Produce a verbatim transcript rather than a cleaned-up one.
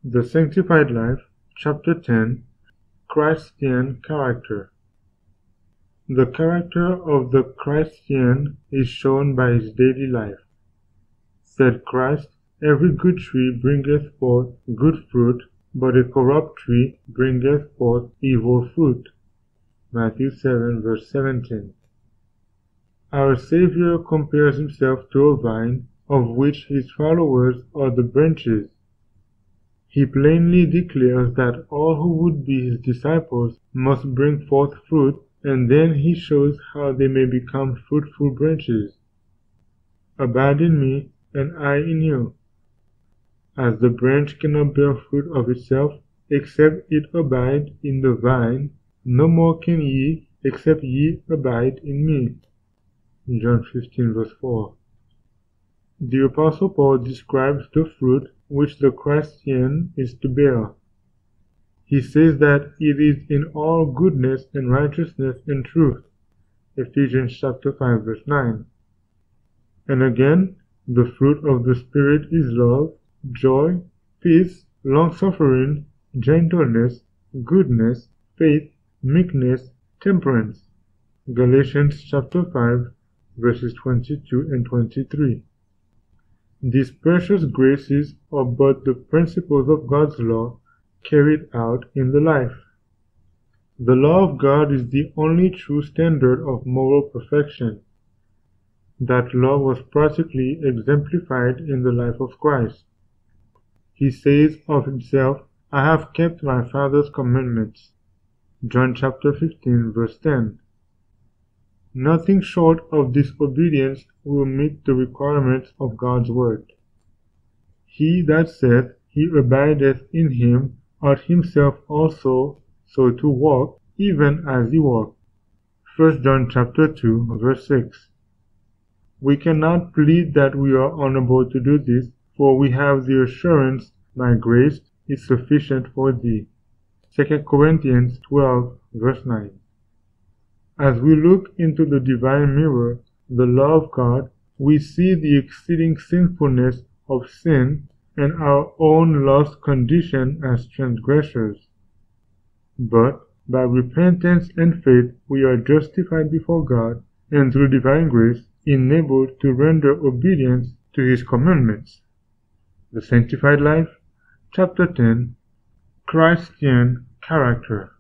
The Sanctified Life, Chapter ten, Christian Character. The character of the Christian is shown by his daily life. Said Christ, "Every good tree bringeth forth good fruit, but a corrupt tree bringeth forth evil fruit." Matthew seven, verse seventeen. Our Savior compares himself to a vine, of which his followers are the branches. He plainly declares that all who would be his disciples must bring forth fruit, and then he shows how they may become fruitful branches. "Abide in me, and I in you. As the branch cannot bear fruit of itself, except it abide in the vine, no more can ye, except ye abide in me." John fifteen, verse four. The Apostle Paul describes the fruit which the Christian is to bear. He says that it is in all goodness and righteousness and truth. Ephesians chapter five, verse nine. And again, the fruit of the Spirit is love, joy, peace, long-suffering, gentleness, goodness, faith, meekness, temperance. Galatians chapter five, verses twenty-two and twenty-three. These precious graces are but the principles of God's law carried out in the life. The law of God is the only true standard of moral perfection. That law was practically exemplified in the life of Christ. He says of himself, "I have kept my Father's commandments." John chapter fifteen, verse ten. Nothing short of disobedience will meet the requirements of God's word. "He that saith he abideth in him ought himself also so to walk, even as he walked." First John chapter two, verse six. We cannot plead that we are unable to do this, for we have the assurance, "My grace is sufficient for thee." Second Corinthians twelve, verse nine. As we look into the divine mirror, the law of God, we see the exceeding sinfulness of sin and our own lost condition as transgressors. But by repentance and faith we are justified before God, and through divine grace enabled to render obedience to his commandments. The Sanctified Life, Chapter ten, Christian Character.